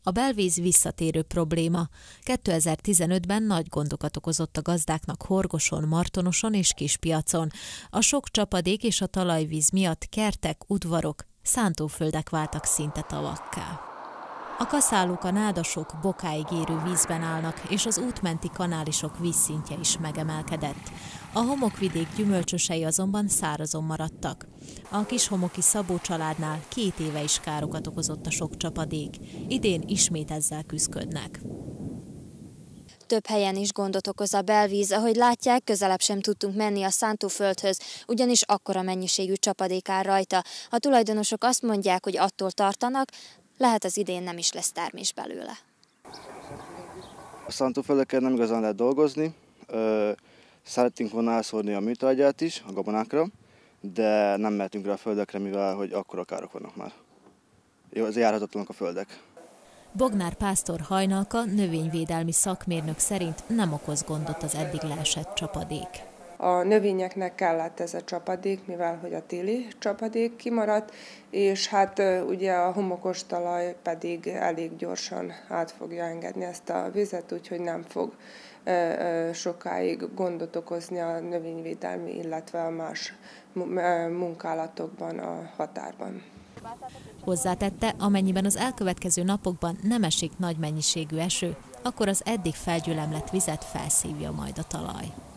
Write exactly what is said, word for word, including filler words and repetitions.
A belvíz visszatérő probléma. kétezer-tizenötben nagy gondokat okozott a gazdáknak Horgoson, Martonoson és Kispiacon. A sok csapadék és a talajvíz miatt kertek, udvarok, szántóföldek váltak szinte tavakká. A kaszálók, a nádasok bokáig érő vízben állnak, és az útmenti kanálisok vízszintje is megemelkedett. A homokvidék gyümölcsösei azonban szárazon maradtak. A kishomoki Szabó családnál két éve is károkat okozott a sok csapadék. Idén ismét ezzel küszködnek. Több helyen is gondot okoz a belvíz, ahogy látják, közelebb sem tudtunk menni a szántóföldhöz, ugyanis akkora mennyiségű csapadék áll rajta. A tulajdonosok azt mondják, hogy attól tartanak, lehet az idén nem is lesz termés belőle. A szántóföldeken nem igazán lehet dolgozni. Szeretnénk volna elszórni a műtrágyát is a gabonákra, de nem mehetünk rá a földekre, mivel hogy akkora károk vannak már. Jó, ez járhatatlanak a földek. Bognár Pásztor Hajnalka, növényvédelmi szakmérnök szerint nem okoz gondot az eddig leesett csapadék. A növényeknek kellett ez a csapadék, mivel hogy a téli csapadék kimaradt, és hát ugye a homokos talaj pedig elég gyorsan át fogja engedni ezt a vizet, úgyhogy nem fog sokáig gondot okozni a növényvédelmi, illetve a más munkálatokban a határban. Hozzátette, amennyiben az elkövetkező napokban nem esik nagy mennyiségű eső, akkor az eddig felgyülemlett vizet felszívja majd a talaj.